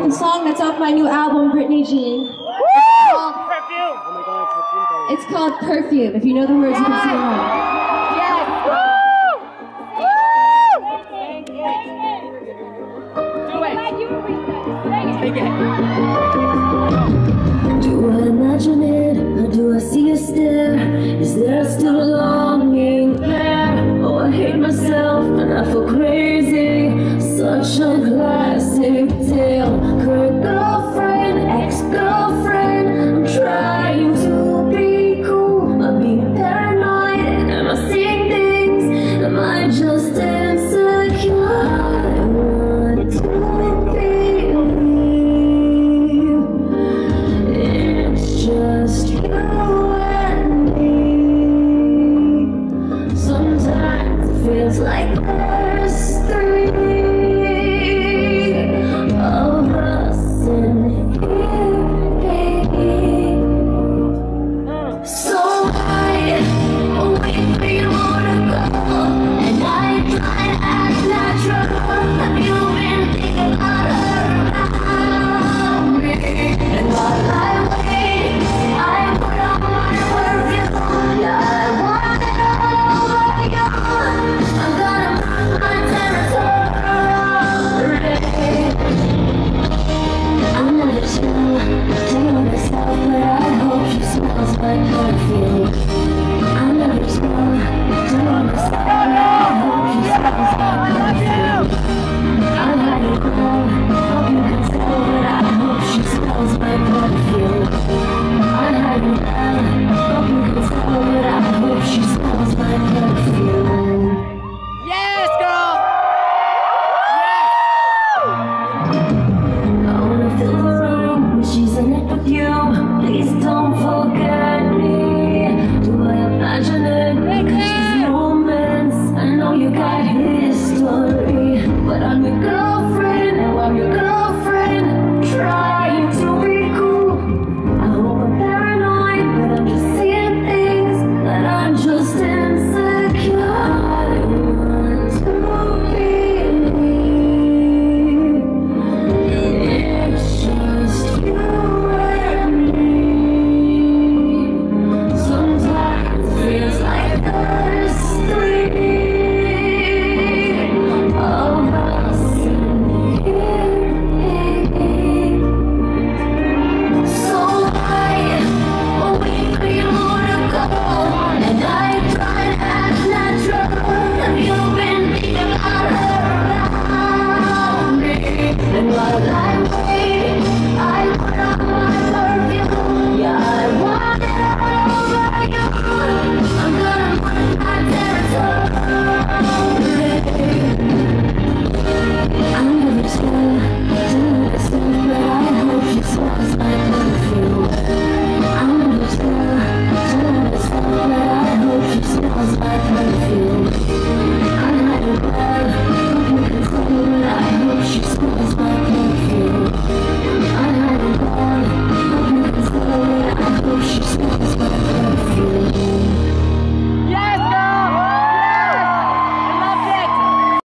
a song that's off my new album, Britney Jean. It's called Perfume. If you know the words, you can sing along. Yes. Do it. Take it. Do I imagine it, or do I see you stare? Is there still a longing there? Oh, I hate myself and I feel crazy. Such a classic tale.